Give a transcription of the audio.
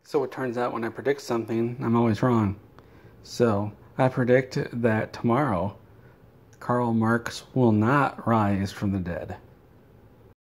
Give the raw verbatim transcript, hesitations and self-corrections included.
So it turns out when I predict something, I'm always wrong. So I predict that tomorrow, Karl Marx will not rise from the dead.